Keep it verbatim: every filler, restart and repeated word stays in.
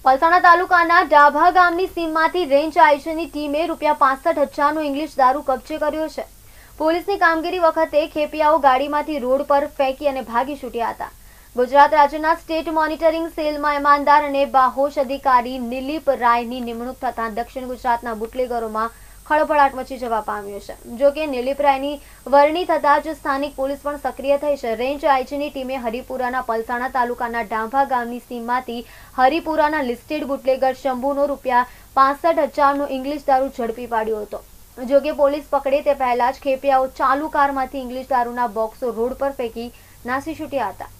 પલસાણા તાલુકાના ડાભા ગામની સીમમાંથી રેન્જ આઈજીની ટીમે રૂપિયા પાસઠ હજારનો ઇંગ્લિશ દારૂ કબજે કર્યો છે। પોલીસની કામગીરી વખતે ખેપિયાઓ ગાડીમાંથી રોડ પર ફેંકી અને ભાગી છૂટ્યા હતા। ગુજરાત રાજ્યના સ્ટેટ મોનિટરિંગ સેલમાં ઈમાનદાર અને બાહોશ અધિકારી નિલીપ રાયની નિમણૂક થતાં દક્ષિણ ગુજરાતના બુટલેગરોમાં ખળભળાટ મચી જવા પામ્યો છે। જો કે નિલીપ રાયની વરણી થતાં જ સ્થાનિક પોલીસ પણ સક્રિય થઈ છે। રેન્જ આઈજીની ટીમે હરિપુરાના પલસાણા તાલુકાના ડાભા ગામની સીમમાંથી હરિપુરાના લિસ્ટેડ બુટલેગર શંભુનો રૂપિયા પાસઠ હજારનો ઇંગ્લિશ દારૂ ઝડપી પાડ્યો હતો। જો કે પોલીસ પકડે તે પહેલા જ ખેપિયાઓ ચાલુ કારમાંથી ઇંગ્લિશ દારૂના બોક્સો રોડ પર ફેંકી નાસી છૂટ્યા હતા।